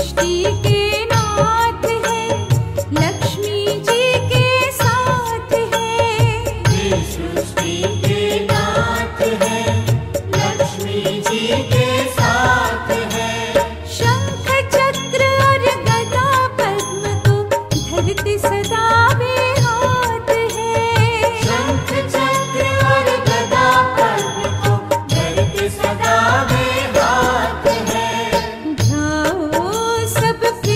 सृष्टि के नाथ है, लक्ष्मी जी के साथ है। ये सृष्टि के नाथ है, लक्ष्मी जी के साथ है। शंख चक्र और गदा पद्म को धरती सदा वे हाथ है। शंख चक्र और गदा पद्म को धरती सदा वे हाथ है। जाओ सब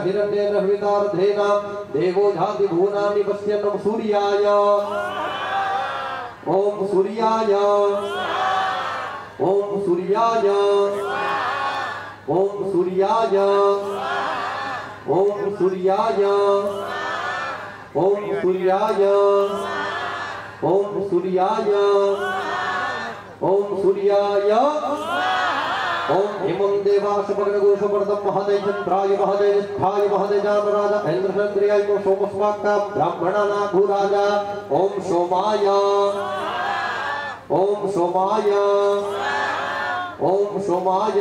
हिरण्येन हवितार्थेन देवो झाति भुवनानि पश्यन् सूर्याय ओम सूर्याय ओम सूर्याय ओम सूर्याय ओम सूर्याय ओम सूर्याय ओम सूर्याय ओम सूर्याय ओम हिमं देवासपर्णगोषपर्दं महदेशन्द्राय महदेष्ठाय महदेजानराज ऐन्द्रचन्द्रियाय सोमस्माक्का ब्राह्मणानाभूराजा ओम सोमाय ओम सोमाय ओम सोमाय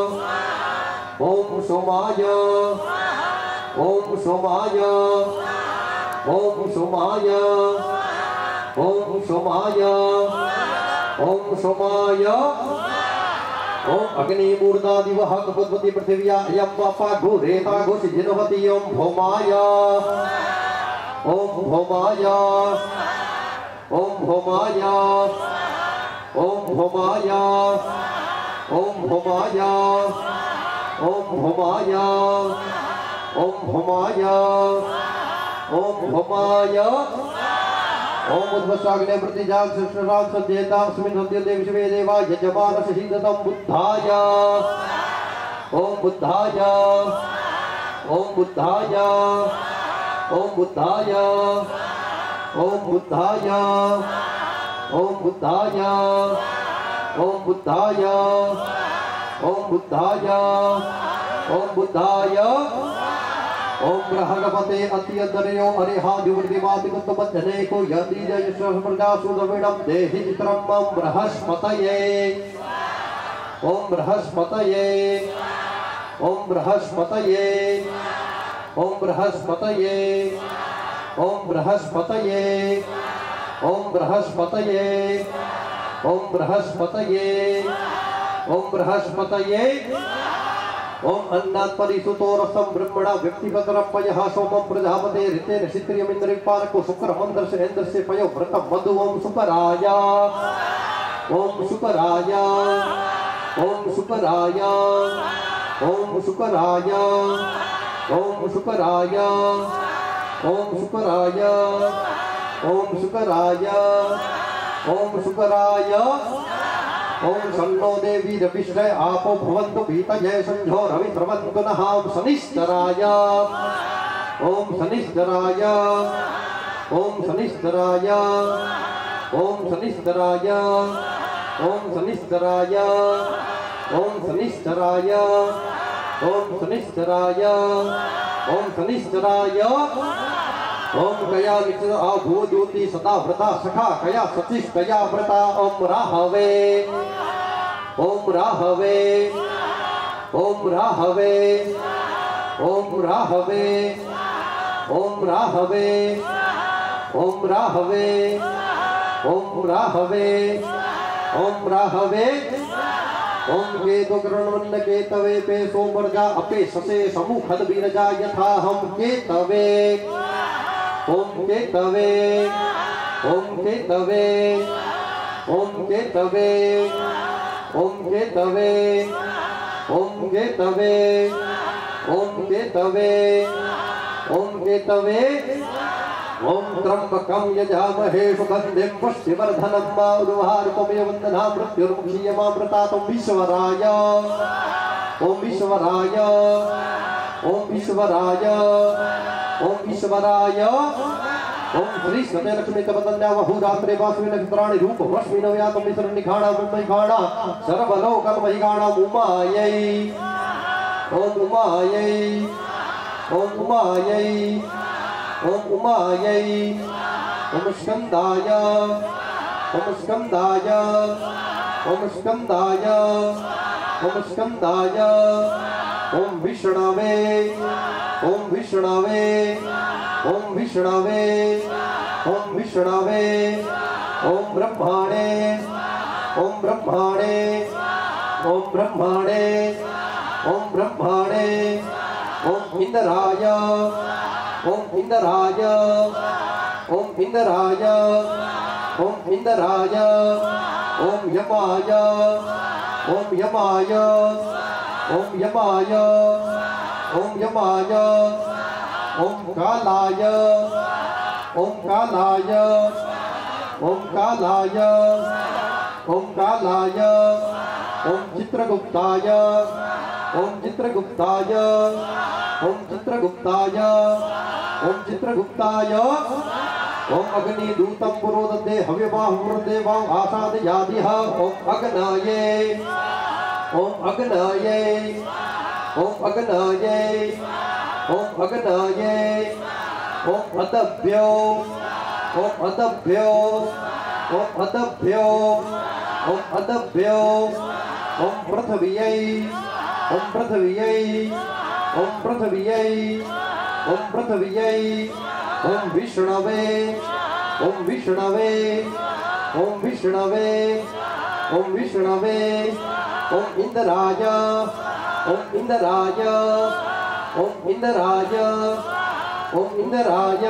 ओम सोमाय ओम सोमाय ओम सोमाय ओम सोमाय ओम सोमाय ओम अग्निमूर्धा दिवः कपद्वती पृथिव्या यं वापा घोरेता घोषिजिनवती ओम भौमाय ओम भौमाय ओम भौमाय ओम भौमाय ओम भौमाय ओम भौमाय ओम भौमाय ओम भौमाय ओम उद्वसाग्ने प्रतिजाग सृष्टराम सद्येतां स्मिन् सद्यते विश्वे देवा यजमानस्य हिन्दतं बुद्धाय ओम बुद्धाय ओम बुद्धाय ओम बुद्धाय ओम बुद्धाय ओम बुद्धाय ओम बुद्धाय ओम बुद्धाय ओम बुद्धाय ओम ग्रहणपते अत्यन्तरयो अरिहादिवृद्धिमातिकुत्तमध्यने को यदीजयश्रप्रजासुदविडं देहि चित्रं मम बृहस्पतये ओम बृहस्पतये ओम बृहस्पतये ओम बृहस्पतये ओम बृहस्पतये ओम बृहस्पतये ओम बृहस्पतये ओम बृहस्पतये ओम अन्नात् परिसुतो रसं ब्रह्मणा व्यक्तिपतरपयः सोमं प्रजापते ऋतेन क्षित्रियमिन्द्रविपालको शुक्रमन्दर्श इन्द्रस्य पयो व्रतं मधु ओम शुकराय ओम शुकराय ओम शुकराय ओम शुकराय ओम शुकराय ओम शुकराय ओम शुकराय ओम शुकराय ओम सन्नो देवी रविश्रय आपो भवन्तु पीतये संझो रवि प्रवन्तु नः ओम शनिश्चराय ओम शनिश्चराय ओम शनिश्चराय ओम शनिश्चराय ओम शनिश्चराय ओम शनिश्चराय ओम शनिश्चराय ओम शनिश्चराय ओम कया नित्य आभो ज्योति सदा व्रता सखा कया सतीश कया व्रता ओम राहवे ओम राहवे ओम राहवे ओम राहवे ओम राहवे ओम राहवे ओम राहवे ओम राहवे ओम केतु करणवन्न केतवे पे सोमर्जा अपे ससे समुखद बीरजा यथा हम केतवे ओम केतवे ओम केतवे ओम केतवे ओम केतवे ओम केतवे ओम केतवे ओम केतवे ओम त्र्यंबकं यजामहे सुगन्धिं पुष्टिवर्धनं उर्वारुकमेव वन्दना मृत्युर्मुक्षीयमामृतातं विश्वराय ओम विश्वराय ओम विश्वराय ओम ईश्वराय ओम श्री सत्य लक्ष्मी तपतन्या बहुरात्रे वासवी नक्षत्राणि रूप वश्मि नव्यातं विसरणिखाणा ब्रह्मैखाणा सर्वलोकं महिगाणा उमायै ओम उमायै ओम उमायै ओम उमायै ओम स्कंदाय ओम स्कंदाय ओम स्कंदाय ओम स्कंदाय ओम विष्णवे ओम विष्णवे ओम विष्णवे ओम विष्णवे ओम ब्रह्माणे ओम ब्रह्माणे ओम ब्रह्माणे ओम ब्रह्माणे ओम इंद्राय ओम इंद्राय ओम इंद्राय ओम इंद्राय ओम यमाय ओम यमाय ओम यमाय ओम यमाय ओम कालाय ओम कालाय ओम कालाय ओम कालाय ओम चित्रगुप्ताय ओम चित्रगुप्ताय ओम चित्रगुप्ताय ओम चित्रगुप्ताय ओम अग्निदूतं पुरोदते हव्यबाहुर्देवां आसादयादिह ओम अग्नाये ओम अग्नाये ओम अग्नाये ओम अग्नाये ओम अदभ्यो ओम अदभ्यो ओम अदभ्यो ओम अदभ्यो ओम पृथ्व्यै ओम पृथ्व्यै ओम पृथ्व्यै ओम पृथ्व्यै ओम विष्णवे ओम विष्णवे ओम विष्णवे ओम विष्णवे ओम इंद्राय ओम इंद्राय ओम इंद्राय ओम इंद्राय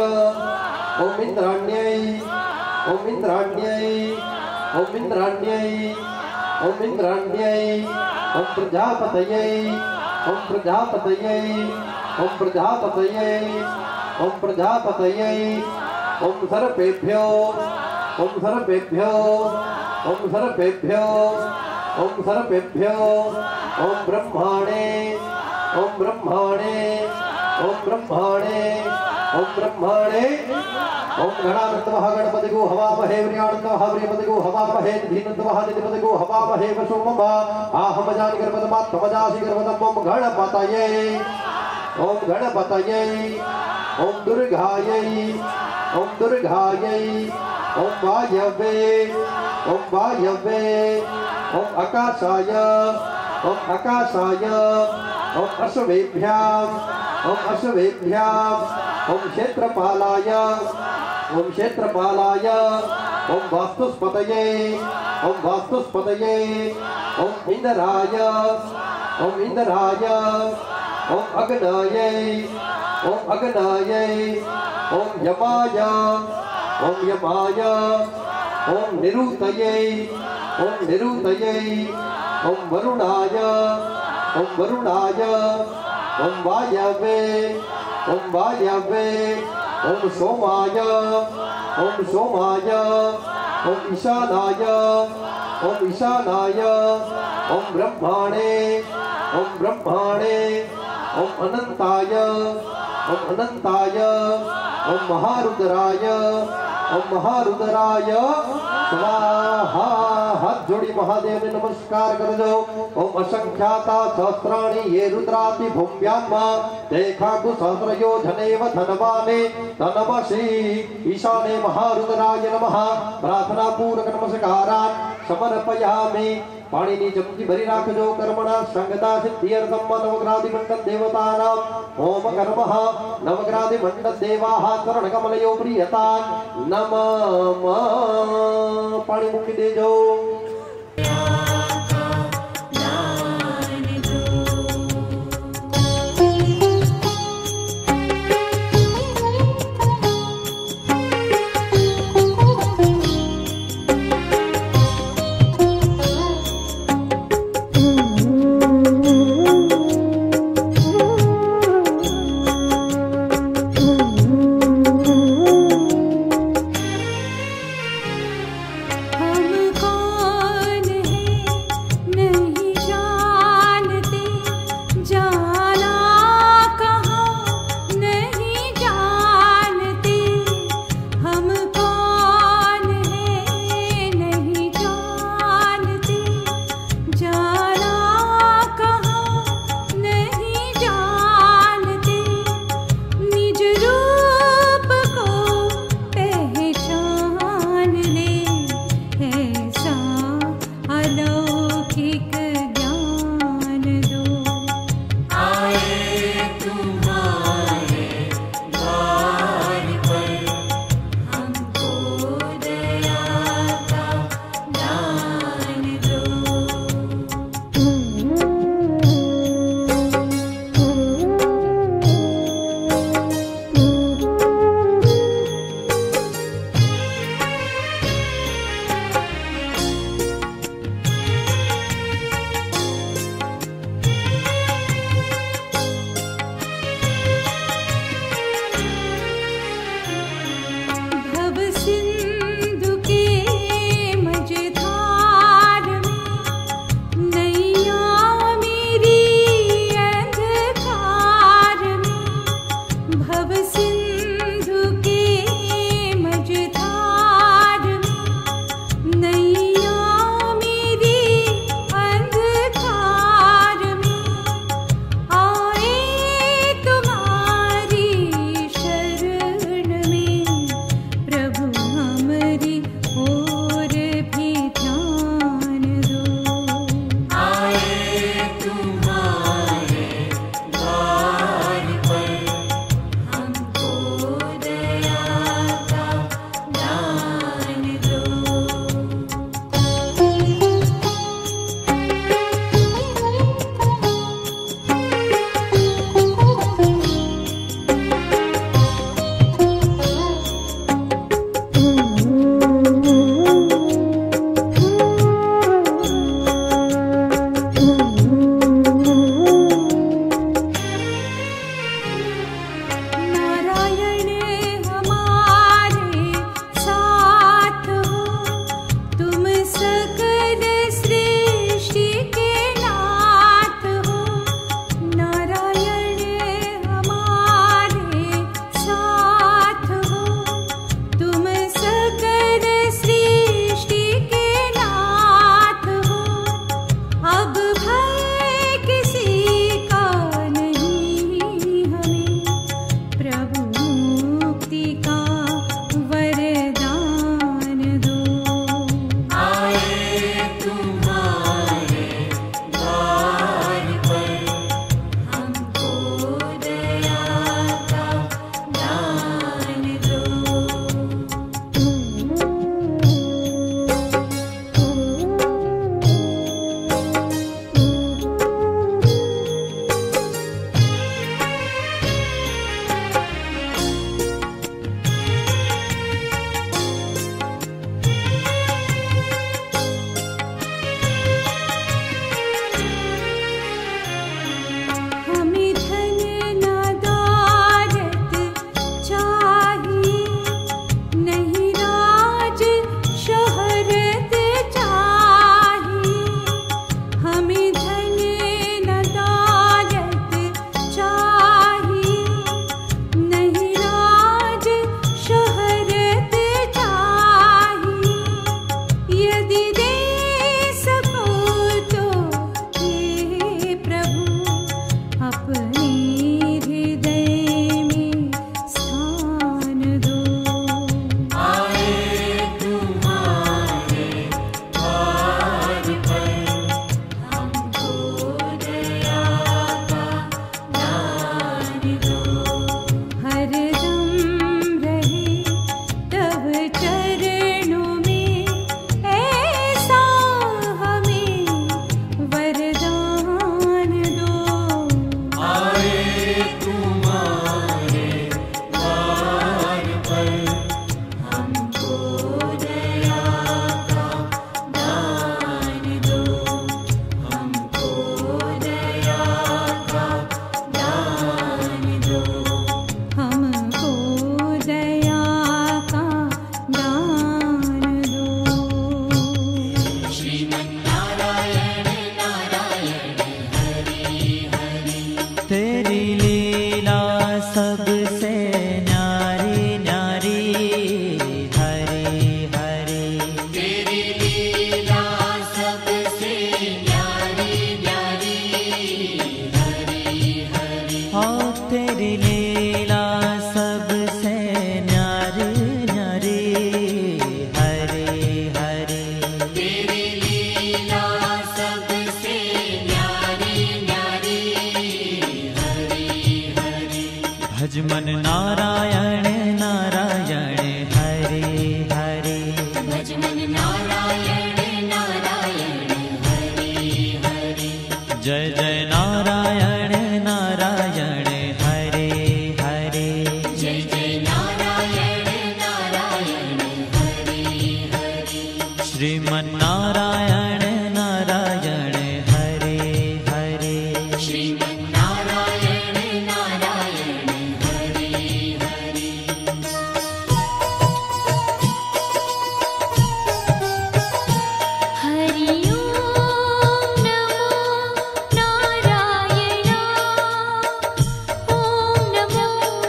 ओम इंद्राण्यै ओम इंद्राण्यै ओम इंद्राण्यै ओम इंद्राण्यै ओम प्रजापतये ओम प्रजापतये ओम प्रजापतये ओम प्रजापतये ओम सर्पेभ्यो ओम सर्पेभ्यो ओम सर्पेभ्यो ओम सर्पेभ्यो ओम ब्रह्माणे ओम ब्रह्माणे ओम ब्रह्माणे ओम ब्रह्माणे ओम गणानंदवः गणपतिगो हवामहे व्रियाणंदवः व्रियपतिगो हवामहे धीनंदवः निधिपतिगो हवामहे वसुमम आहमजानि गर्भदमात्मजासि गर्भदम् ओम गणपतये ओम गणपतये ओम दुर्गायै ओम दुर्गायै ओम वायवे ओम वायवे ओम आकाशाय ओम आकाशाय ओम अश्वेभ्याम् ओम अश्वेभ्याम् ओम क्षेत्रपालाय ओम क्षेत्रपालाय ओम वास्तुस्पतये ओम वास्तुस्पतये ओम इंद्राय ओम इंद्राय ओम अग्नायै ओम अग्नायै ओम यमाय ओम यमाय ओम निरुतये ओम निरुतये ओम वरुणाय ओम वरुणाय ओम वायवे ओम वायवे ओम सोमाय ओम सोमाय ओम ईशानाय ओम ईशानाय ओम ब्रह्माणे ओम ब्रह्माणे ओम अनंताय ओम अनंताय ओम महारुद्राय ओम महारुद्राय स्वाहा। हाथ जोड़ी महादेव ने नमस्कार कर दो। ओम असंख्याता सहस्राणि ये रुद्राति भूम्याम देखा कु सहस्रयो धनेव धनवाने तनमसि ईशाने महारुद्राय नमः। प्रार्थना पूर्वक नमस्कारान् समर्पयामि। पाणी नी चमची भरी राखजो कर्मणा संगता सिद्ध्यर्थम नवग्रादि मंडल देवतानां ओम कर्मः नवग्रादि मंडल देवाः चरण कमलयो प्रियतान् नमः। पाणी मुक्ति देजो। नारायण नारायण हरि हरि। तेरी लीला सबसे न्यारी न्यारी हरि हरि। तेरी लीला सबसे न्यारी न्यारी हरि हरि। हाँ तेरी लीला सबसे न्यारी न्यारी हरि हरि। तेरी लीला सबसे न्यारी न्यारी हरि हरि। भज मन नारायण नारायण हरि हरि। भज मन नारायण नारायण हरि हरि। जय जय नारायण नारायण हरि हरि। जय जय नारायण नारायण हरि हरि। श्रीमन नारायण नारायण हरि हरि। श्रीमन नारायण नारायण हरि हरि। हरि ओम नमो नारायण। ओम नमो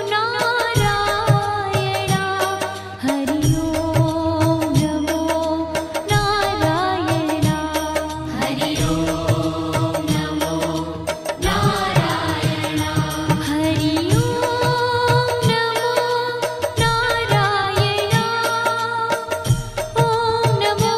नारायण। हरि ओम नमो नारायण। हरि ओम नमो नारायण। हरि ओम नमो नारायण। ओम नमो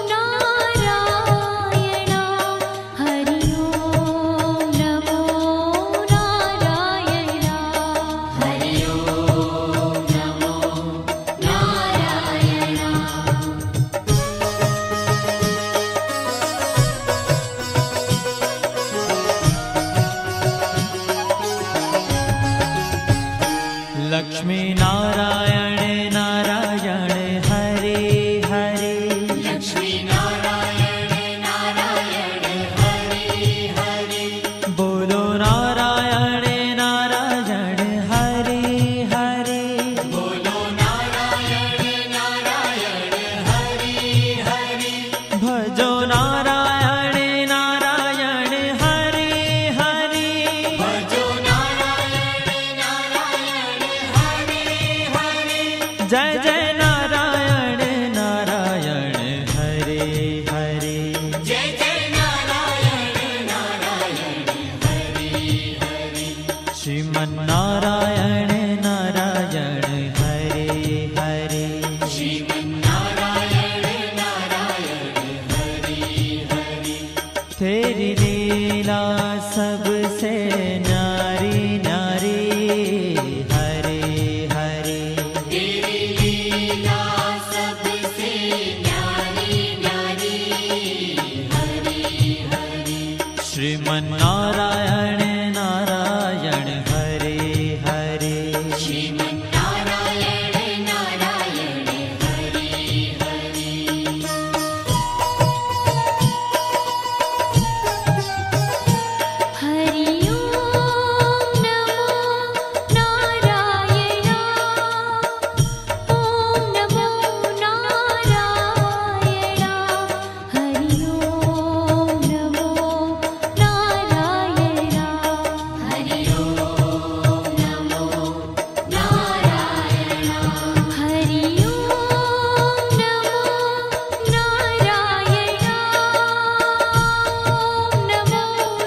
नारायण। हरि ओम नमो नारायण। हरि ओम नमो नारायण। लक्ष्मी नारायण नारायण हरि हरि। लक्ष्मी नारायण नारायण हरि हरि। बोलो नारायण नारायण हरि हरि। बोलो नारायण नारायण हरि हरि। भजो नारायण नारायण हरि हरि। भजो नारायण नारायण हरि हरि। जय जय नारायण नारायण हरि हरि। जय जय नारायण नारायण हरि हरि। श्रीमन नारायण नारायण हरि हरि। श्रीमन नारायण नारायण हरि हरि। तेरी लीला सबसे न्यारी न्यारी हरि हरि। तेरी लीला सबसे न्यारी न्यारी हरि हरि। श्रीमन नारायण नारायण हरि हरि। श्रीमन नारायण नारायण हरि हरि। हरि ओम नमो नारायण। ओम नमो नारायण। हरि ओम नमो नारायण। हरि ओम नमो नारायण। हरि ओम नमो नारायण। ओम नमो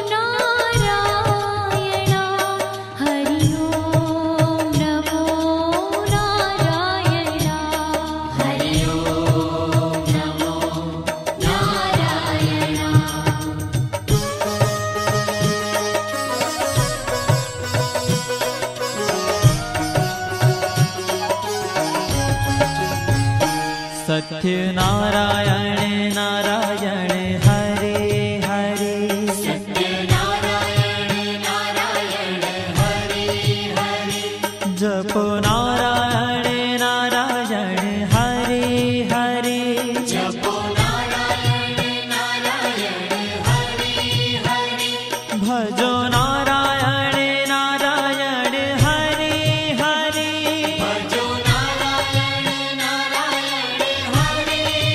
नारायण। हरि ओम नमो नारायण। हरि ओम नमो नारायण। सत्य नारायण नारायण हरि हरि। सत्य नारायण नारायण हरि हरि। जपो नारायण नारायण हरि हरि। जपो नारायण नारायण हरि हरि। भजो नारायण नारायण हरि हरि। भजो नारायण नारायण हरि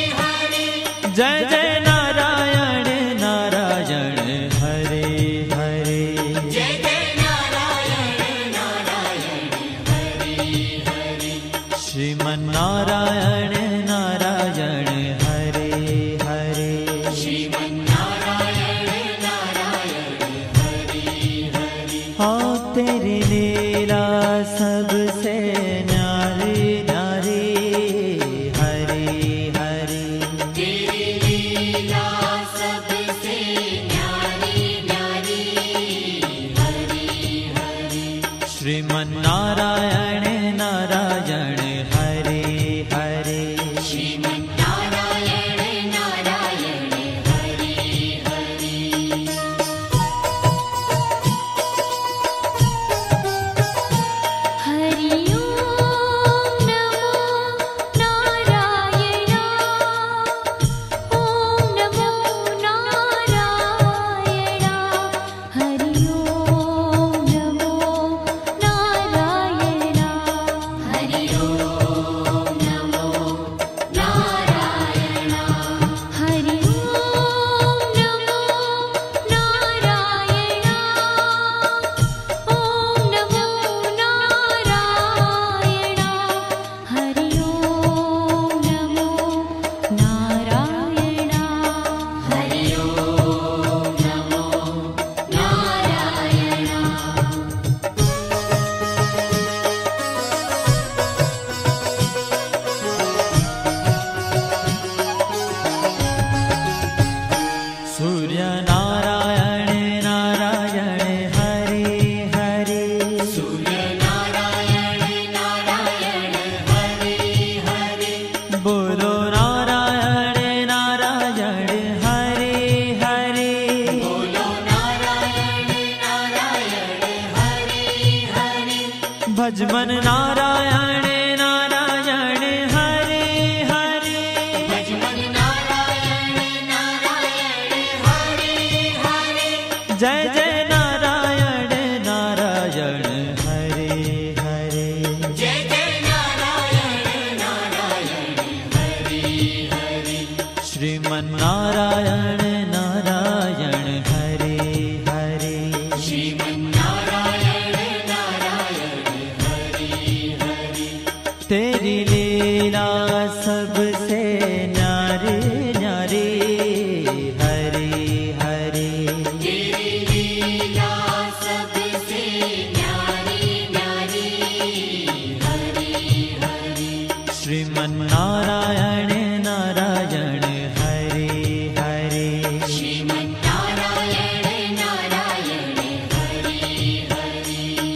सूर्य नारायण नारायण हरे हरे सूर्य नारायण नारायण हरे हरे बोलो नारायण नारायण हरे हरे बोलो नारायण नारायण हरे हरे भजमन नारायण नारायण हरे हरे भजमन नारायण नारायण हरे हरे जय जय नारायण नारायण हरे हरे जय जय नारायण नारायण हरे हरे श्रीमन नारायण नारायण हरे हरे श्रीमन्नारायण नारायण हरे हरे तेरी लीला सबसे न्यारी न्यारी हरे हरे तेरी लीला सबसे न्यारी न्यारी हरे हरे श्रीमन नारायण नारायण हरे हरे श्रीमन्नारायण नारायण हरे हरे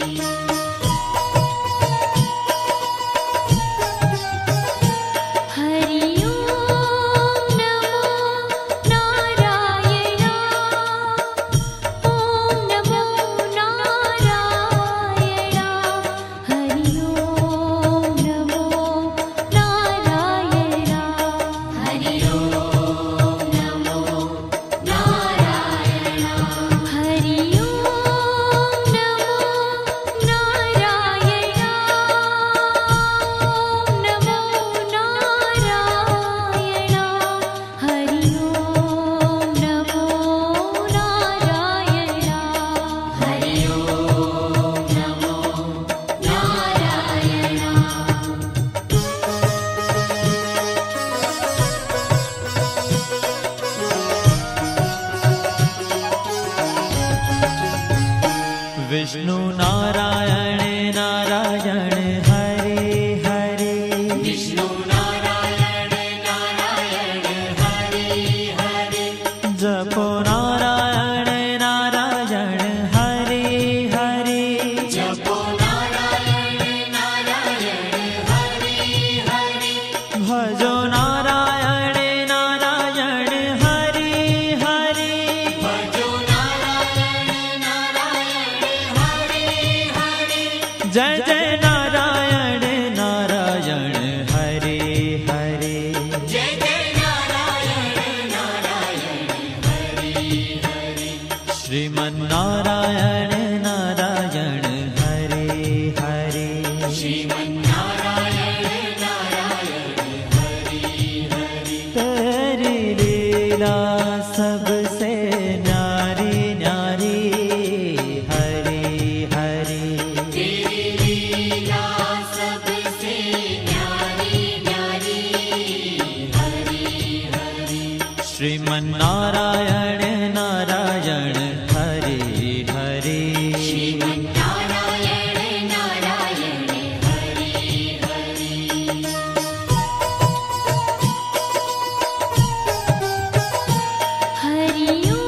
हरि ओम नमो नारायण ओम नमो नारायण हरि ओम नमो नारायण हरि ओम नमो नारायण हरि ओम नमो नारायण ओम नमो नारायण हरि ओम नमो नारायण हरि ओम नमो नारायण विष्णु नारायण नारायण हरे हरे विष्णु नारायण नारायण हरे हरे जपो नारायण नारायण हरे हरे जपो नारायण नारायण हरे हरे भजो नारायण नारायण हरे हरे भजो नारायण नारायण हरे हरे जय जय नारायण नारायण हरे हरे जय जय नारायण नारायण हरे हरे श्रीमन नारायण नारायण हरे हरे श्रीमन्नारायण नारायण हरे हरे तेरी लीला सबसे न्यारी न्यारी हरे हरे तेरी लीला सबसे न्यारी न्यारी हरे हरे श्रीमन नारायण नारायण हरे हरे श्रीमन्नारायण नारायण हरे हरे हरि ओम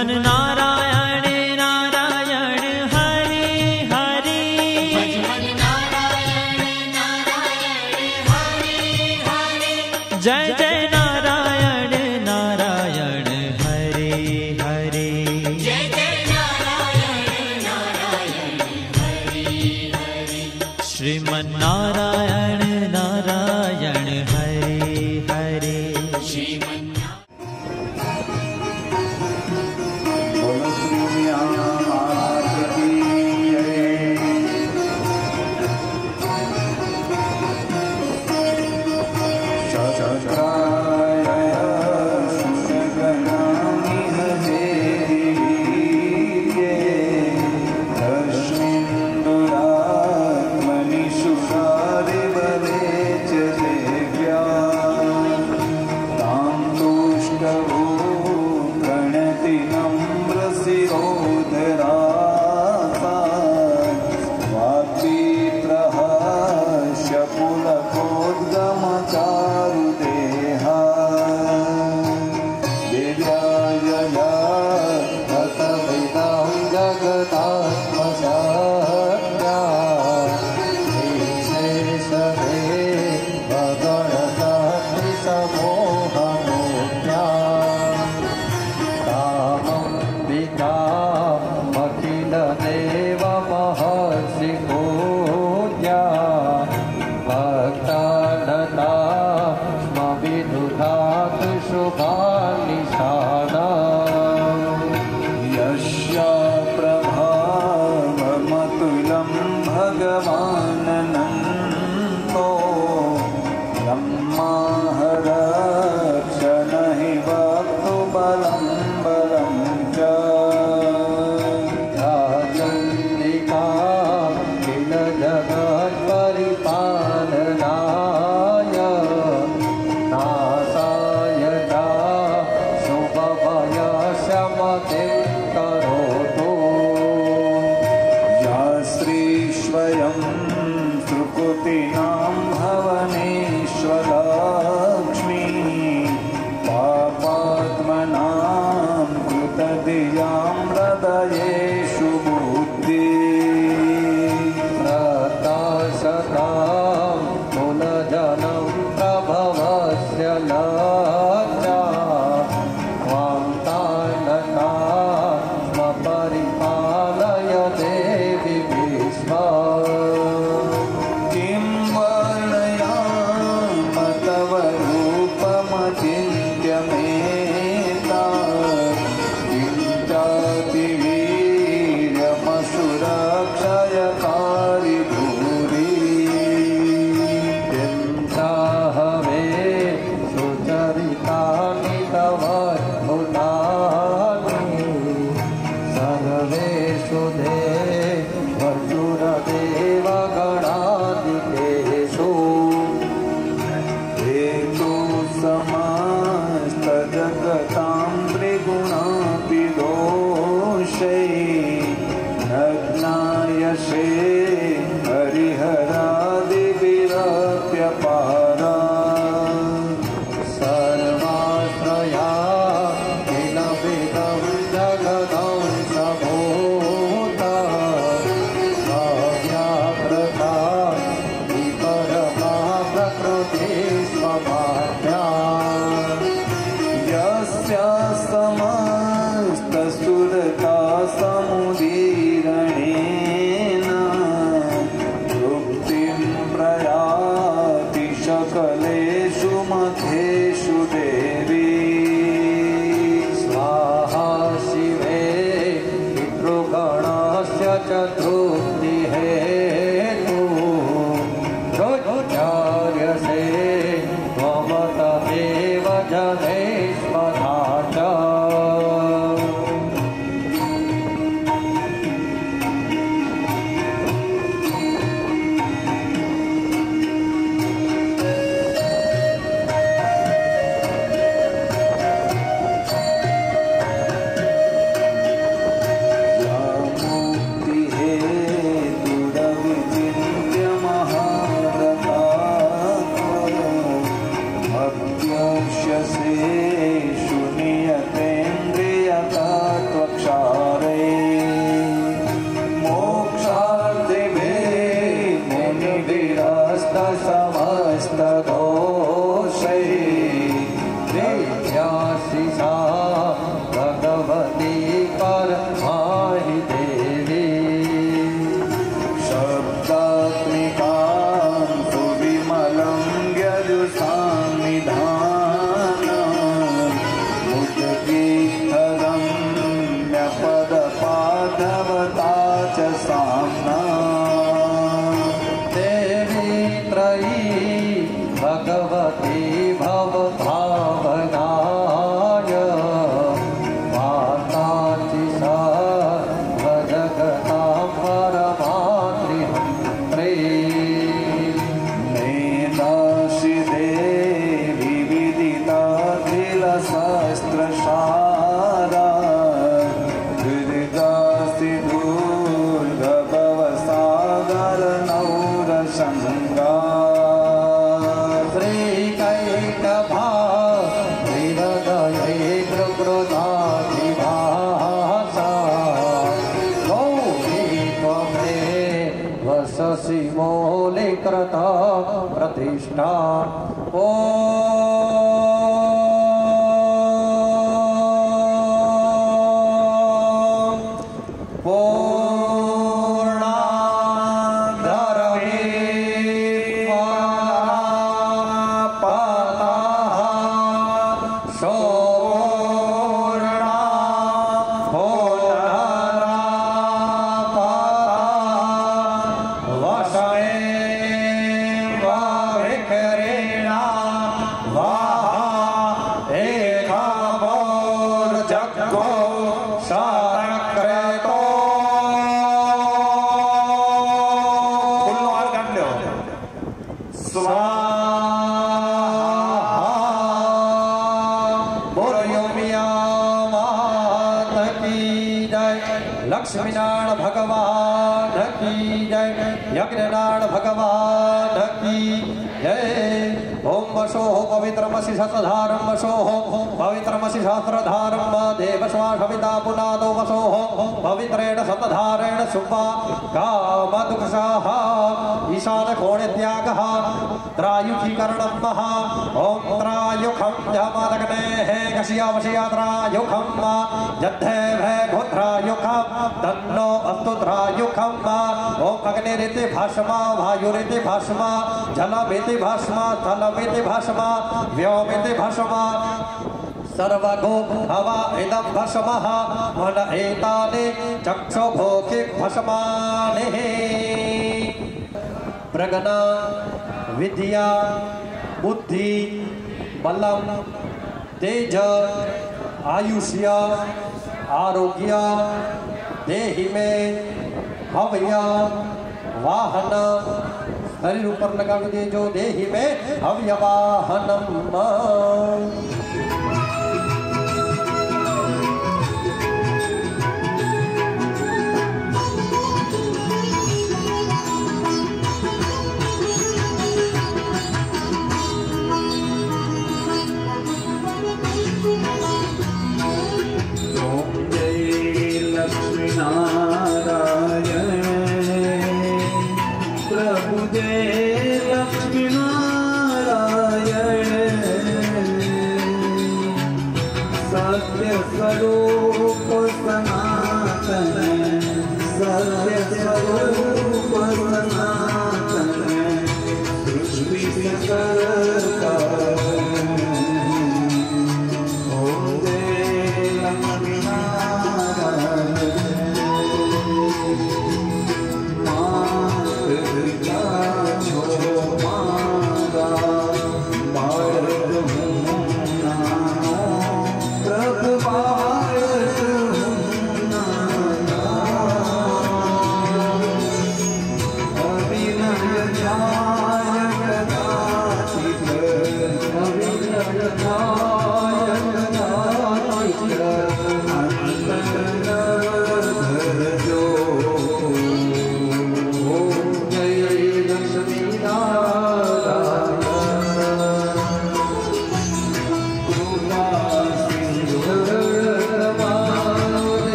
भजमन नारायण नारायण हरि हरि भजमन नारायण नारायण हरि हरि जय जय नारायण नारायण हरि हरि जय जय नारायण नारायण हरि हरि श्रीमन नारायण नारायण हरि हरि श्रीमन् बोलो श्री उमियानाथ की जय। सहस्राय शुशगणामिह देवीर्ये तस्मिन्दुरात्मनि सुरारिवरे च देव्या तां तुष्टवो प्रणति नम्रशिरोधरासा वाग्विप्रहास्य पुलकोद्गमचारुदेहा दिव्यायया ततविदं जगदात्मशक्त्या विशेषते भगणशक्तिसमोहमूर्त्या कामं विकामखिलदेवमहर्षिपूज्या भक्तानता स्म विदुधातु शुभानिशाना यस्या प्रभावमतुलं भगवाननन्तो ब्रह्माहरक्ष नहि वक्तुबलं बलं च चण्डिका किल जगत्परिपालनाय नासाय च शुभभयशमतिं करोतु या श्री स्वयं सुकृतिनां भवनेश्वरलक्ष्मी पापात्मनां कृतधियां हृदयेषु बुद्धि प्रकाशतां कुलजनं प्रभवस्य लज्जा त्वां तानका स्म परिपालय देवि विश्वा किं वर्णयाम तव रूपमचिन्त्यमेता किं चातिवीर्यमसुरक्षयकारि भूरि चिन्ताहवे सुचरितानि तव अद्भुतानि सर्वेषु देवगणादिकेषु हेतु समस्तजगतां त्रिगुणापि दोषै न ज्ञायसे हरिहरादिभिरप्यपारा सर्वाश्रया किल विदं जगदं सभूता अव्याकृता विपरमा प्रकृति स्वभाव्या यस्या समस्तसुरता समुदीरणेन तृप्तिं प्रयाति सकलेषु मध्येषु देवी स्वाहा शिवे पितृगणस्य च तृप्तिहेतु रोचार्यसे त्वमतमेव जनेश्वरा च या मुक्तिहेतुरव माहि देवी शब्दात्मिकां सुविमलं यजुसान्निधानम् मुद्गीतरं न्यपदपादवता च साम्ना देवी त्रयी भगवती भवभावनाय माता च सर्वजगतां परमात्रिहन्त्री मेधांसि देवी विदिताखिलशास्त्रसारा हृदिदासि दूर्गभवसागरनौरसङ्गा श्रीकैटभा हृदये कृकृताधिभासा गौरी त्वमे वससि मौलिकृता प्रतिष्ठा लक्ष्मीनारायण भगवान की जय यज्ञनारायण भगवान की जय ओम वशो पवित्रमसि सतधारम वशो पवित्रमसि सहस्रधारम देवश्वासविता पुनादो वशो पवित्रेण सतधारेण शुभा कामदुःखसाः ईशान कोणत्यागः त्रायुखीकरणं महा ओम त्रायुखं जमादग्नेः कशियावशिया त्रायुखं जद्धे भय गोत्रायुखं तन्नो अस्तु त्रायुखं ओम अग्निरिति भाषमा वायुरिति भाषमा जलमिति भाषमा स्थलमिति भाषमा व्योमिति भाषमा सर्वगो हवा इदं भस्मः मन एतानि चक्षुभोखि भस्मानि प्रज्ञा विद्या बुद्धि बलम तेज आयुष्य आरोग्य देहि में हव्य वाहन शरीर ऊपर लगा दे जो देहि में हव्य वाहनम स्वरूप सनातन सत्य स्वरूप सनातन पृथ्वी सकलता ओम जय लक्ष्मीनारायण मातृका छो मारा बाळक हूँ अभिनय जाय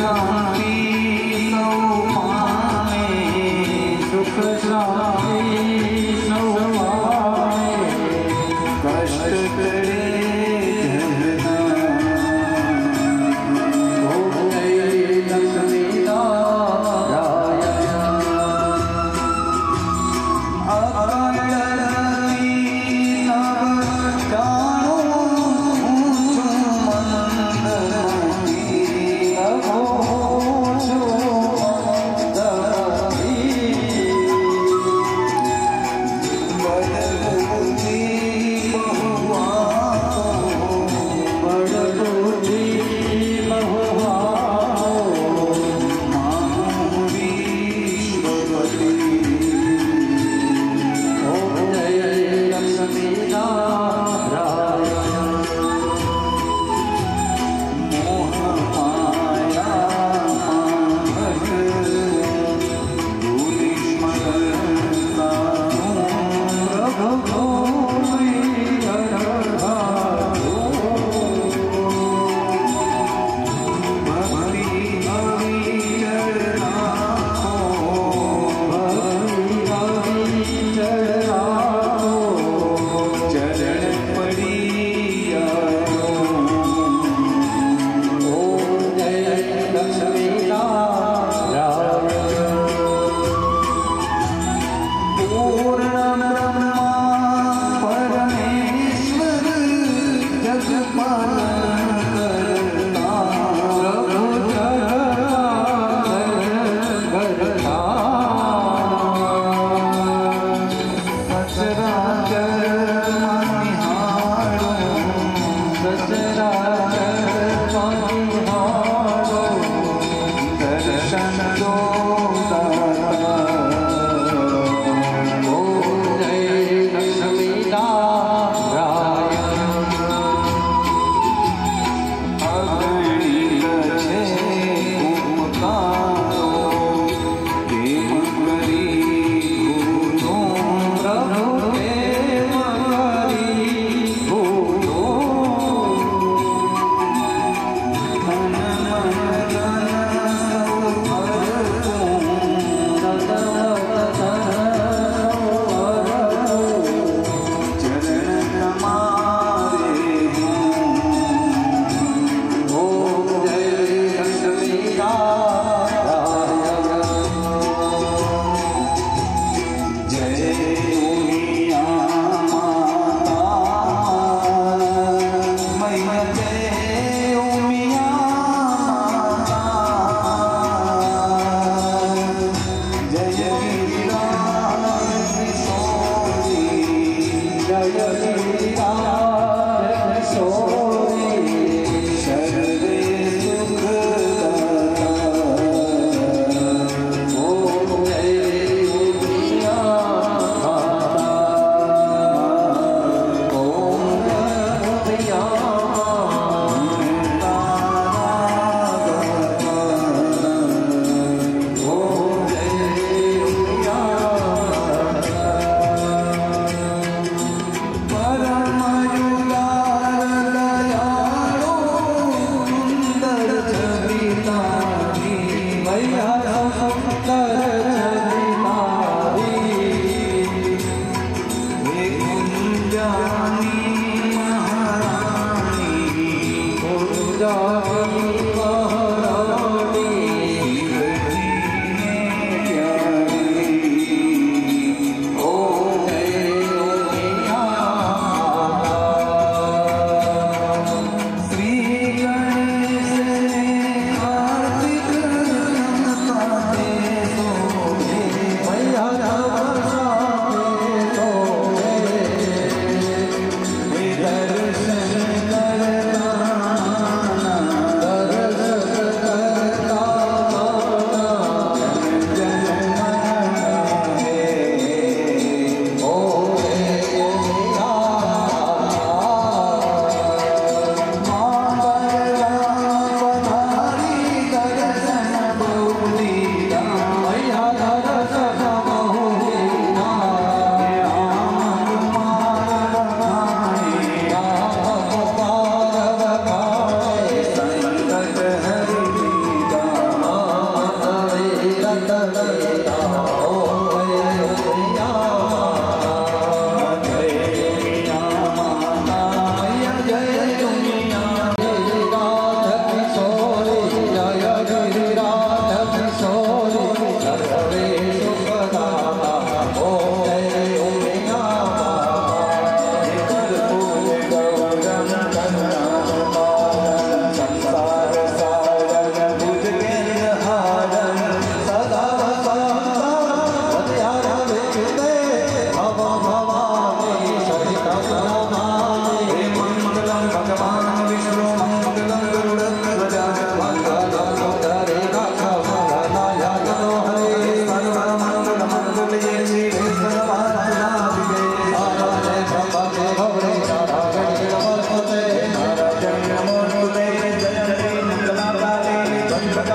शांति सौ पाए, सुख शांति सौ पाए, कष्ट करे जगना। ओम जय लक्ष्मी नारायण। अकलती नव जानो मंदमती नभो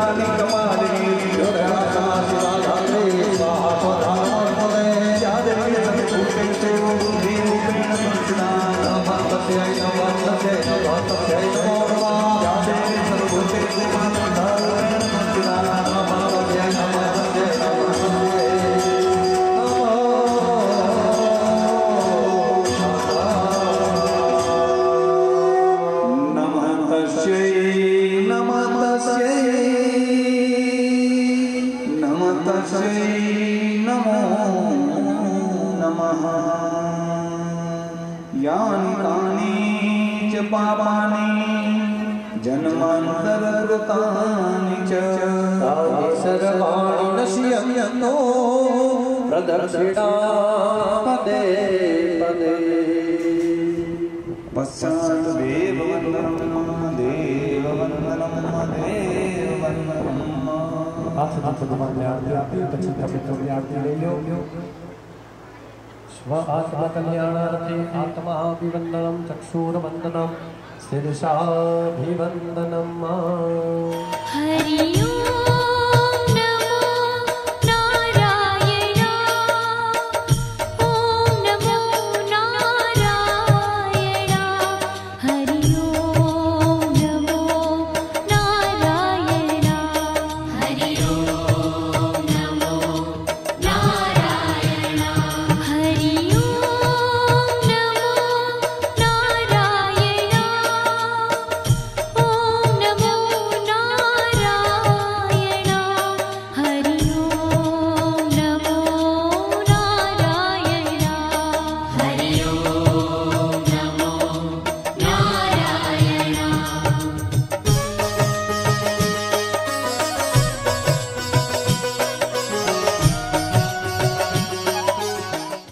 कमलानि कपालिनी योगरासमासिदाधात्रे स्वाहा स्वधानोन्मुदे या देवी सर्वभूते सेवो बुद्धि रूपेण संस्थिता नमस्तस्यै नमस्तस्यै नमस्तस्यै नमो नमः या देवी सर्वभूते सेवो बुद्धिरूपेण संस्थिता नमस्तस्यै नमस्तस्यै नमस्तस्यै नमो नमः यानि कानि च पापानि जन्मान्तरकृतानि च तानि सर्वाणि नश्यन्तो प्रदक्षिणा पदे पदे पश्चात् देववन्दनं देववन्दनं देववन्दनं स्वात्मकल्याणार्थे आत्माभिवन्दनं चक्षुर्वन्दनं शीर्षाभिवन्दनम् हरि